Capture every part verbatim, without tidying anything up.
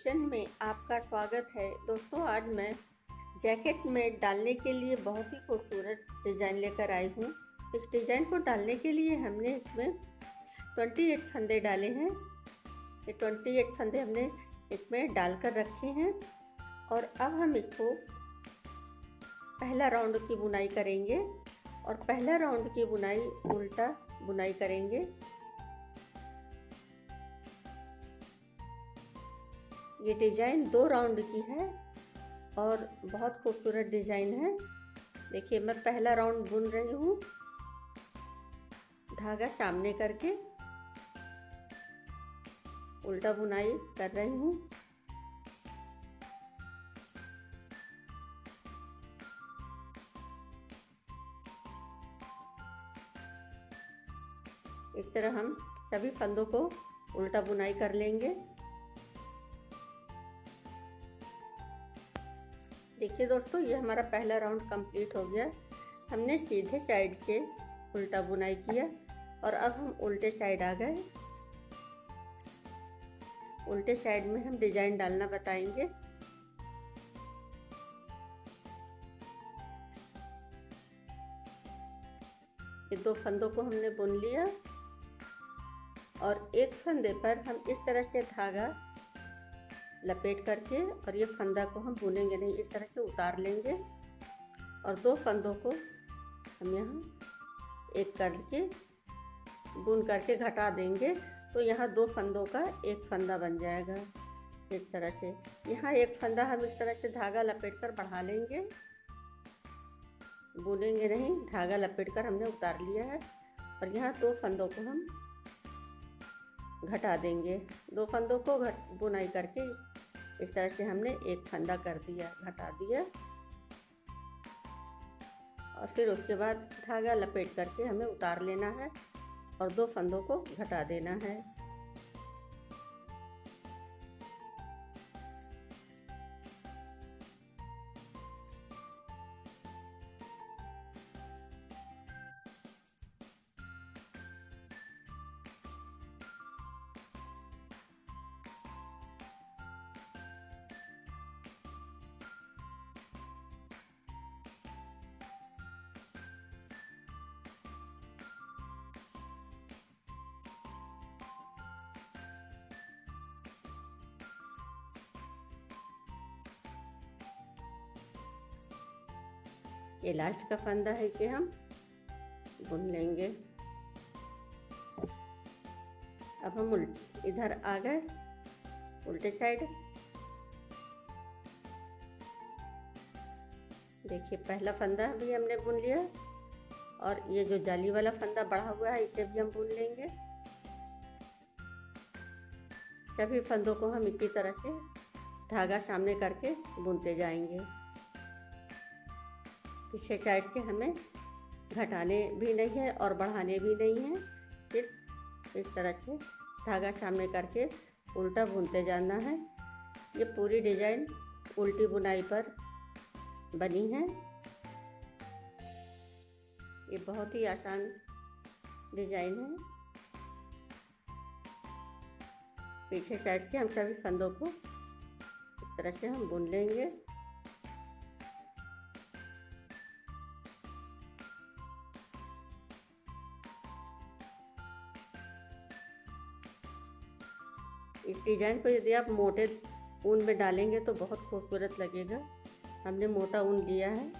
Kitchen में आपका स्वागत है। दोस्तों, आज मैं जैकेट में डालने के लिए बहुत ही खूबसूरत डिज़ाइन लेकर आई हूँ। इस डिज़ाइन को डालने के लिए हमने इसमें अट्ठाईस फंदे डाले हैं। ये अट्ठाईस फंदे हमने इसमें डालकर रखे हैं और अब हम इसको पहला राउंड की बुनाई करेंगे और पहला राउंड की बुनाई उल्टा बुनाई करेंगे। ये डिज़ाइन दो राउंड की है और बहुत खूबसूरत डिज़ाइन है। देखिए, मैं पहला राउंड बुन रही हूँ, धागा सामने करके उल्टा बुनाई कर रही हूँ। इस तरह हम सभी फंदों को उल्टा बुनाई कर लेंगे। देखिए दोस्तों, ये हमारा पहला राउंड कंप्लीट हो गया। हमने सीधे साइड से उल्टा बुनाई किया और अब हम उल्टे साइड आ गए। उल्टे साइड में हम डिजाइन डालना बताएंगे। ये दो फंदों को हमने बुन लिया और एक फंदे पर हम इस तरह से धागा लपेट करके, और ये फंदा को हम बुनेंगे नहीं, इस तरह से उतार लेंगे और दो फंदों को हम यहाँ एक करके बुन करके घटा देंगे। तो यहाँ दो फंदों का एक फंदा बन जाएगा इस तरह से। यहाँ एक फंदा हम इस तरह से धागा लपेट कर बढ़ा लेंगे, बुनेंगे नहीं, धागा लपेट कर हमने उतार लिया है और यहाँ दो फंदों को हम घटा देंगे। दो फंदों को घट बुनाई करके इस, इस तरह से हमने एक फंदा कर दिया, घटा दिया और फिर उसके बाद धागा लपेट करके हमें उतार लेना है और दो फंदों को घटा देना है। ये लास्ट का फंदा है, इसे हम बुन लेंगे। अब हम उल्ट इधर आ गए, उल्टे साइड। देखिए, पहला फंदा भी हमने बुन लिया और ये जो जाली वाला फंदा बढ़ा हुआ है इसे भी हम बुन लेंगे। सभी फंदों को हम इसी तरह से धागा सामने करके बुनते जाएंगे। पीछे साइड से हमें घटाने भी नहीं है और बढ़ाने भी नहीं है, सिर्फ इस तरह से धागा सामने करके उल्टा बुनते जाना है। ये पूरी डिजाइन उल्टी बुनाई पर बनी है। ये बहुत ही आसान डिजाइन है। पीछे साइड से हम सभी फंदों को इस तरह से हम बुन लेंगे। इस डिजाइन को यदि आप मोटे ऊन में डालेंगे तो बहुत खूबसूरत लगेगा। हमने मोटा ऊन लिया है।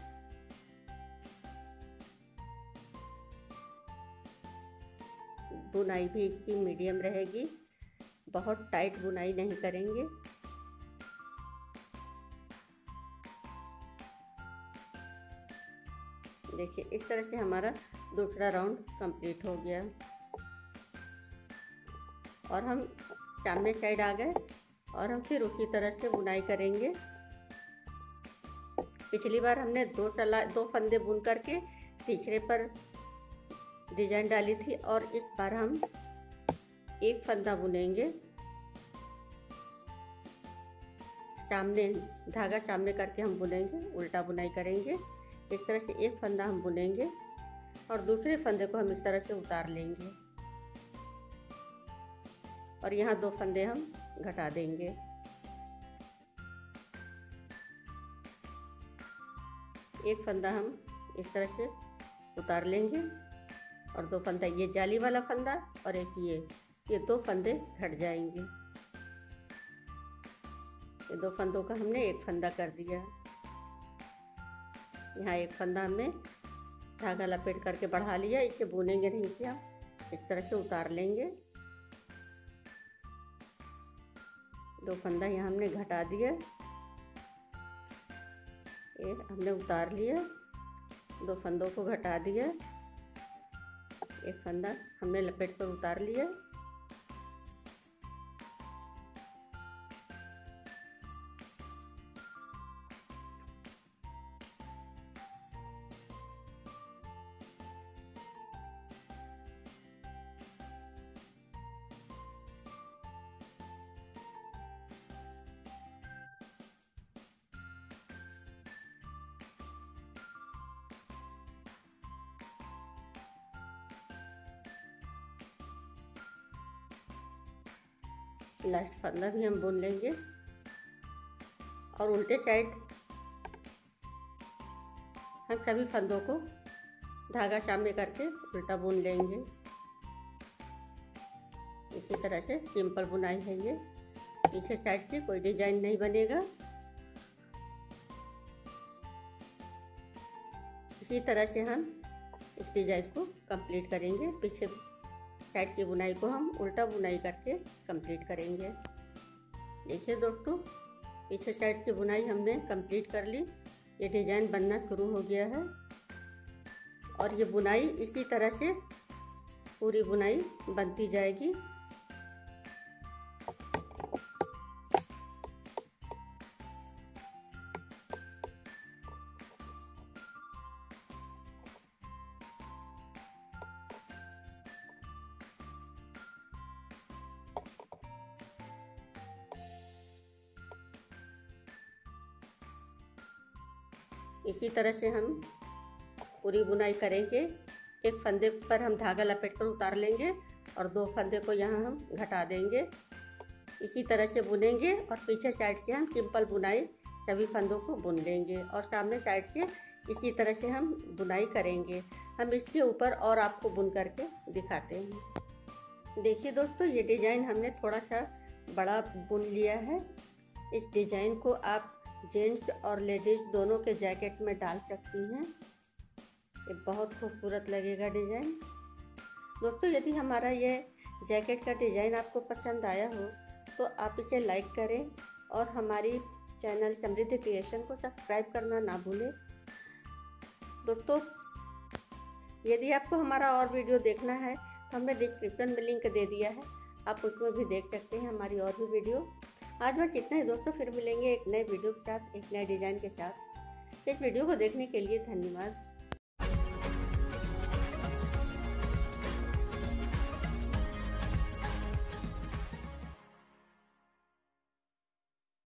बुनाई भी इसकी मीडियम रहेगी, बहुत टाइट बुनाई नहीं करेंगे। देखिए, इस तरह से हमारा दूसरा राउंड कंप्लीट हो गया और हम सामने साइड आ गए और हम फिर उसी तरह से बुनाई करेंगे। पिछली बार हमने दो सला दो फंदे बुन करके तीसरे पर डिजाइन डाली थी और इस बार हम एक फंदा बुनेंगे। सामने धागा सामने करके हम बुनेंगे, उल्टा बुनाई करेंगे। इस तरह से एक फंदा हम बुनेंगे और दूसरे फंदे को हम इस तरह से उतार लेंगे और यहाँ दो फंदे हम घटा देंगे। एक फंदा हम इस तरह से उतार लेंगे और दो फंदा ये जाली वाला फंदा और एक ये ये दो फंदे हट जाएंगे। ये दो फंदों का हमने एक फंदा कर दिया। यहाँ एक फंदा हमने धागा लपेट करके बढ़ा लिया। इसे बुनेंगे नहीं, इसे हम इस तरह से उतार लेंगे। दो फंदा यहाँ हमने घटा दिया, एक हमने उतार लिया, दो फंदों को घटा दिया, एक फंदा हमने लपेट कर उतार लिया। लास्ट फंदा भी हम बुन लेंगे और उल्टे साइड हम सभी फंदों को धागा सामने करके उल्टा बुन लेंगे। इसी तरह से सिंपल बुनाई है ये। पीछे साइड से कोई डिजाइन नहीं बनेगा। इसी तरह से हम इस डिजाइन को कंप्लीट करेंगे। पीछे साइड की बुनाई को हम उल्टा बुनाई करके कंप्लीट करेंगे। देखिए दोस्तों, पीछे साइड की बुनाई हमने कंप्लीट कर ली। ये डिजाइन बनना शुरू हो गया है और ये बुनाई इसी तरह से पूरी बुनाई बनती जाएगी। इसी तरह से हम पूरी बुनाई करेंगे। एक फंदे पर हम धागा लपेट कर उतार लेंगे और दो फंदे को यहाँ हम घटा देंगे। इसी तरह से बुनेंगे और पीछे साइड से हम सिंपल बुनाई सभी फंदों को बुन लेंगे और सामने साइड से इसी तरह से हम बुनाई करेंगे। हम इसके ऊपर और आपको बुन करके दिखाते हैं। देखिए दोस्तों, ये डिज़ाइन हमने थोड़ा सा बड़ा बुन लिया है। इस डिज़ाइन को आप जेंट्स और लेडीज़ दोनों के जैकेट में डाल सकती हैं। ये बहुत खूबसूरत लगेगा डिज़ाइन। दोस्तों, यदि हमारा ये जैकेट का डिज़ाइन आपको पसंद आया हो तो आप इसे लाइक करें और हमारी चैनल समृद्धि क्रिएशन को सब्सक्राइब करना ना भूलें। दोस्तों, यदि आपको हमारा और वीडियो देखना है तो हमने डिस्क्रिप्शन में लिंक दे दिया है, आप उसमें भी देख सकते हैं हमारी और भी वीडियो। आज बस इतना ही दोस्तों, फिर मिलेंगे एक नए वीडियो के साथ, एक नए डिज़ाइन के साथ। इस वीडियो को देखने के लिए धन्यवाद।